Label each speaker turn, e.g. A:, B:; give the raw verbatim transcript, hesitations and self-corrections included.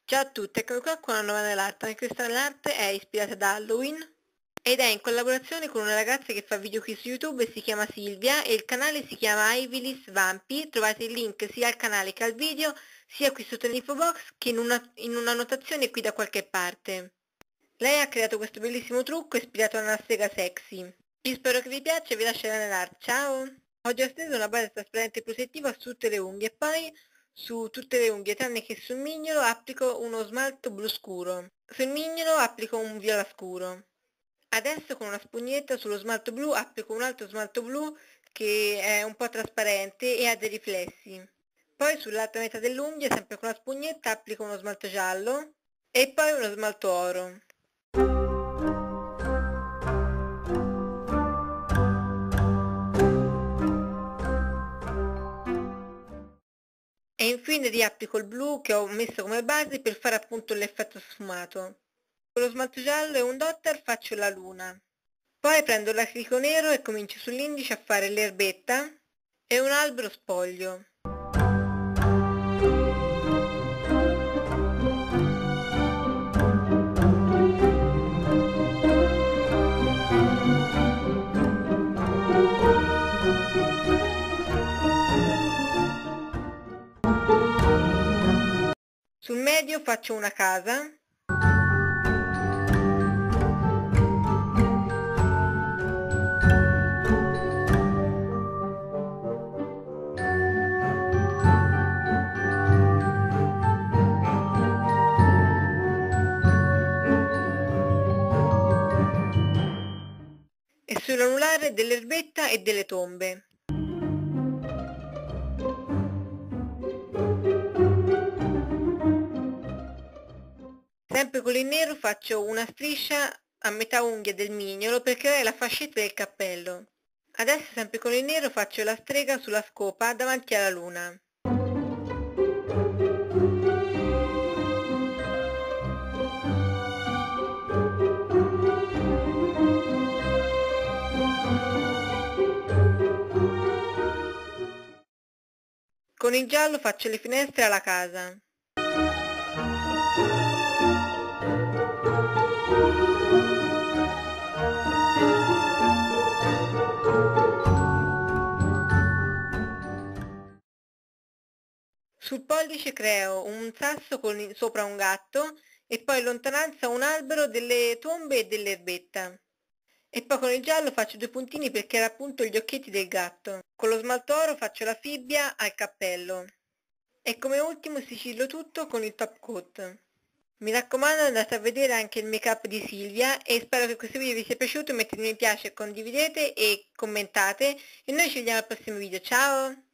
A: Ciao a tutti, eccomi qua con una nuova nail art. Questa nail art è ispirata da Halloween ed è in collaborazione con una ragazza che fa video qui su YouTube e si chiama Silvia e il canale si chiama Ivilis Vampi. Trovate il link sia al canale che al video, sia qui sotto l'info box che in una, in una notazione qui da qualche parte. Lei ha creato questo bellissimo trucco ispirato a una strega sexy. Io spero che vi piaccia e vi lascio la nail art. Ciao! Ho già steso una base trasparente protettiva su tutte le unghie e poi su tutte le unghie tranne che sul mignolo applico uno smalto blu scuro. Sul mignolo applico un viola scuro. Adesso con una spugnetta sullo smalto blu applico un altro smalto blu che è un po' trasparente e ha dei riflessi. Poi sull'altra metà dell'unghia, sempre con la spugnetta, applico uno smalto giallo e poi uno smalto oro. E infine riapplico il blu che ho messo come base per fare appunto l'effetto sfumato. Con lo smalto giallo e un dotter faccio la luna. Poi prendo l'acrilico nero e comincio sull'indice a fare l'erbetta e un albero spoglio. Sul medio faccio una casa. E sull'anulare dell'erbetta e delle tombe. Sempre con il nero faccio una striscia a metà unghia del mignolo per creare la fascetta del cappello. Adesso sempre con il nero faccio la strega sulla scopa davanti alla luna. Con il giallo faccio le finestre alla casa. Sul pollice creo un sasso con in- sopra un gatto e poi in lontananza un albero, delle tombe e dell'erbetta. E poi con il giallo faccio due puntini per creare appunto gli occhietti del gatto. Con lo smalto oro faccio la fibbia al cappello. E come ultimo sigillo tutto con il top coat. Mi raccomando, andate a vedere anche il make up di Silvia e spero che questo video vi sia piaciuto, mettete mi piace, condividete e commentate e noi ci vediamo al prossimo video. Ciao!